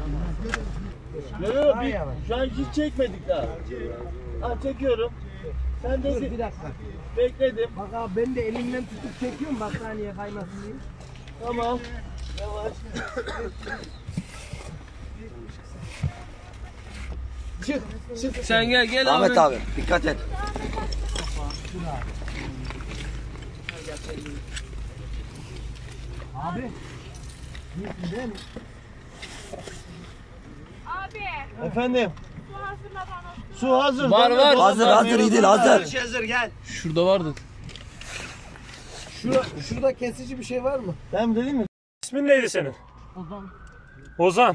Yok şu an hiç çekmedik daha. Ha çekiyorum. Sen de Dur bir dakika. bekledim. Bak abi ben de elimden tutup çekiyorum battaniye kaymasın diye. Tamam. Yavaş. Çık. Çık. Sen gel Ahmet abi dikkat et. Abi. Değil mi? Abi, Efendim. su hazırla bana. Su hazır. Var, değil mi? var. Hazır iyi değil hazır. Hazır gel. Şurada vardı. Şurada kesici bir şey var mı? Ben dedim mi? İsmin neydi senin? Ozan. Ozan.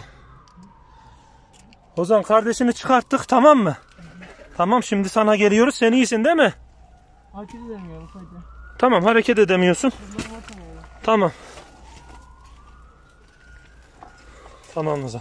Ozan kardeşini çıkarttık tamam mı? Tamam şimdi sana geliyoruz. Sen iyisin değil mi? Hareket edemiyorum sadece. Tamam hareket edemiyorsun. Tamam. Tamam Ozan.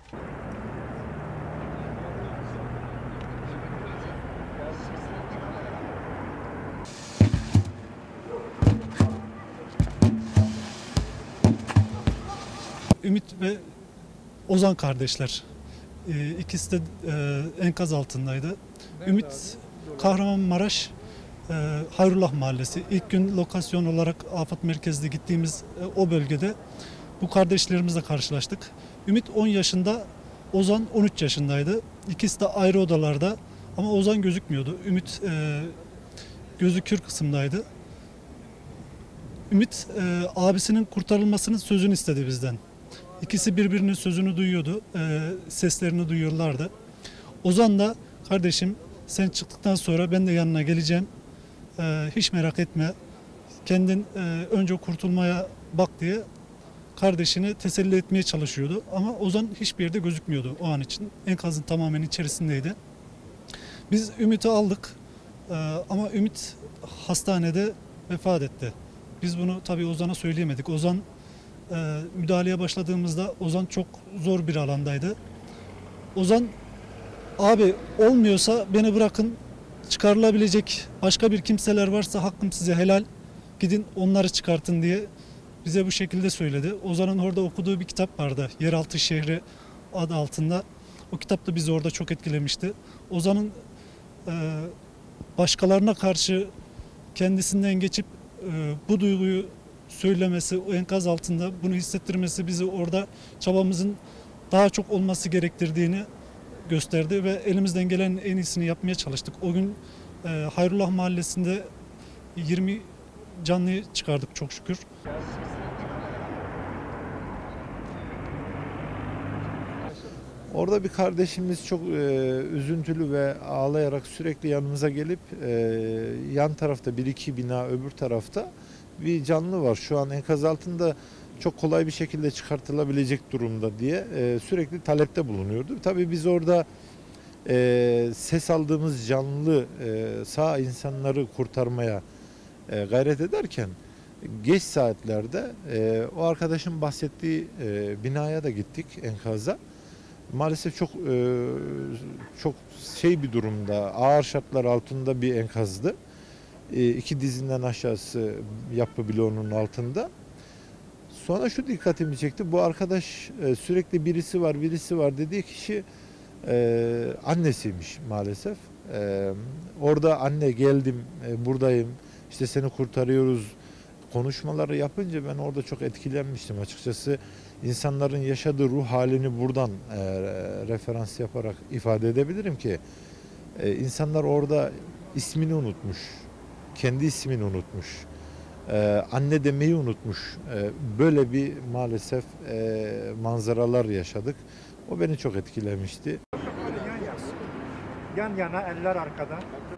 Ümit ve Ozan kardeşler. İkisi de enkaz altındaydı. Ümit Kahramanmaraş Hayrullah Mahallesi. İlk gün lokasyon olarak afet merkezine gittiğimiz o bölgede bu kardeşlerimizle karşılaştık. Ümit 10 yaşında, Ozan 13 yaşındaydı. İkisi de ayrı odalarda ama Ozan gözükmüyordu. Ümit gözükür kısımdaydı. Ümit abisinin kurtarılmasının sözünü istedi bizden. İkisi birbirinin sözünü duyuyordu, seslerini duyuyorlardı. Ozan da kardeşim sen çıktıktan sonra ben de yanına geleceğim, hiç merak etme, kendin önce kurtulmaya bak diye kardeşini teselli etmeye çalışıyordu. Ama Ozan hiçbir yerde gözükmüyordu o an için, enkazın tamamen içerisindeydi. Biz Ümit'i aldık ama Ümit hastanede vefat etti. Biz bunu tabii Ozan'a söyleyemedik. Ozan müdahaleye başladığımızda Ozan çok zor bir alandaydı. Ozan abi olmuyorsa beni bırakın, çıkarılabilecek başka bir kimseler varsa hakkım size helal, gidin onları çıkartın diye bize bu şekilde söyledi. Ozan'ın orada okuduğu bir kitap vardı, Yeraltı Şehri adı altında. O kitap da bizi orada çok etkilemişti. Ozan'ın başkalarına karşı kendisinden geçip bu duyguyu söylemesi, o enkaz altında bunu hissettirmesi bizi orada çabamızın daha çok olması gerektirdiğini gösterdi ve elimizden gelen en iyisini yapmaya çalıştık. O gün Hayrullah Mahallesi'nde 20 canlıyı çıkardık çok şükür. Orada bir kardeşimiz çok üzüntülü ve ağlayarak sürekli yanımıza gelip yan tarafta bir iki bina öbür tarafta bir canlı var. Şu an enkaz altında çok kolay bir şekilde çıkartılabilecek durumda diye sürekli talepte bulunuyordu. Tabii biz orada ses aldığımız canlı sağ insanları kurtarmaya gayret ederken geç saatlerde o arkadaşın bahsettiği binaya da gittik, enkaza. Maalesef çok bir durumda, ağır şartlar altında bir enkazdı. İki dizinden aşağısı yapı bloğunun altında. Sonra şu dikkatimi çekti. Bu arkadaş sürekli birisi var dediği kişi annesiymiş maalesef. Orada anne geldim, buradayım, işte seni kurtarıyoruz konuşmaları yapınca ben orada çok etkilenmiştim açıkçası. İnsanların yaşadığı ruh halini buradan referans yaparak ifade edebilirim ki insanlar orada ismini unutmuş, kendi ismini unutmuş, anne demeyi unutmuş. Böyle bir maalesef manzaralar yaşadık. O beni çok etkilemişti. Yan yana, eller arkada.